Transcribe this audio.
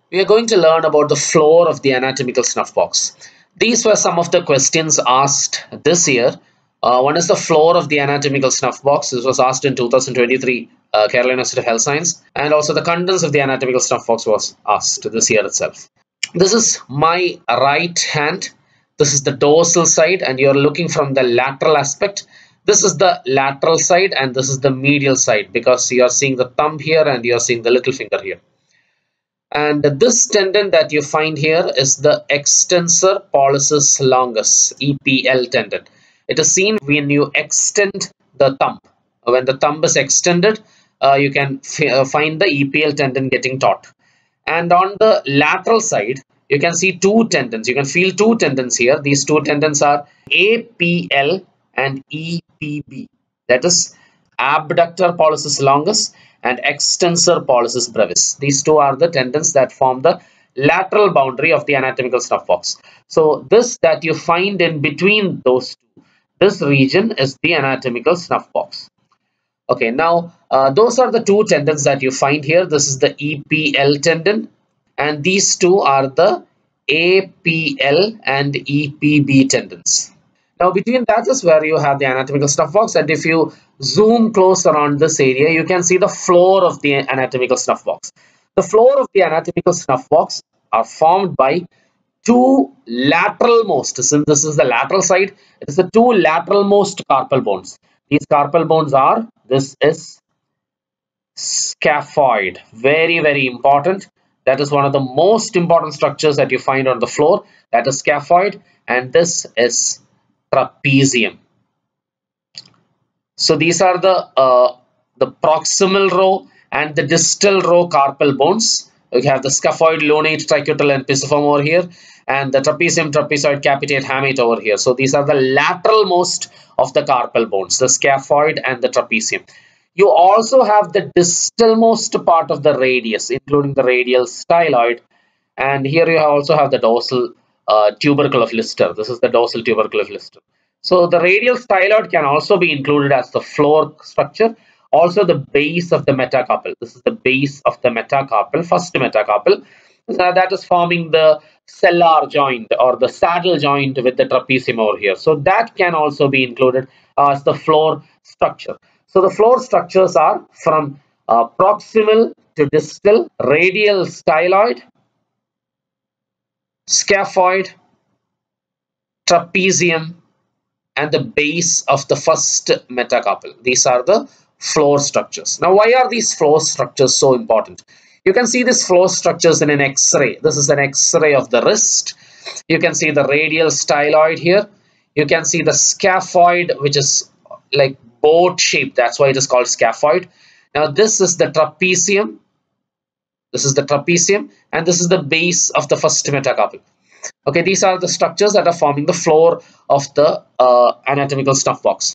We are going to learn about the floor of the anatomical snuff box. These were some of the questions asked this year. One is the floor of the anatomical snuff box. This was asked in 2023 Carolina Institute of Health Science, and also the contents of the anatomical snuff box was asked this year itself. This is my right hand. This is the dorsal side, and you're looking from the lateral aspect. This is the lateral side, and this is the medial side, because you are seeing the thumb here and you are seeing the little finger here. And this tendon that you find here is the extensor pollicis longus, EPL tendon. It is seen when you extend the thumb. When the thumb is extended, you can find the EPL tendon getting taut. And on the lateral side, you can see two tendons. You can feel two tendons here. These two tendons are APL and EPB. That is abductor pollicis longus and extensor pollicis brevis. These two are the tendons that form the lateral boundary of the anatomical snuff box. So this that you find in between those two, this region is the anatomical snuff box. Okay, now those are the two tendons that you find here. This is the EPL tendon, and these two are the APL and EPB tendons. Now between that is where you have the anatomical snuff box, and if you zoom close around this area, you can see the floor of the anatomical snuff box. The floor of the anatomical snuff box are formed by two lateralmost, since this is the lateral side, it is the two lateralmost carpal bones. These carpal bones are, this is scaphoid, very important. That is one of the most important structures that you find on the floor, that is scaphoid, and this is trapezium. So these are the proximal row and the distal row carpal bones. We have the scaphoid, lunate, tricutal, and pisiform over here, and the trapezium, trapezoid, capitate, hamate over here. So these are the lateralmost of the carpal bones, the scaphoid and the trapezium. You also have the distalmost part of the radius, including the radial styloid, and here you also have the dorsal tubercle of Lister. This is the dorsal tubercle of Lister. So the radial styloid can also be included as the floor structure. Also the base of the metacarpal. This is the base of the metacarpal, first metacarpal. That is forming the sellar joint or the saddle joint with the trapezium over here. So that can also be included as the floor structure. So the floor structures are from proximal to distal, radial styloid, scaphoid, trapezium, and the base of the first metacarpal. These are the floor structures. Now, why are these floor structures so important? You can see these floor structures in an X-ray. This is an X-ray of the wrist. You can see the radial styloid here. You can see the scaphoid, which is like boat shape. That's why it is called scaphoid. Now, this is the trapezium. This is the trapezium, and this is the base of the first metacarpal. Okay, these are the structures that are forming the floor of the anatomical snuff box.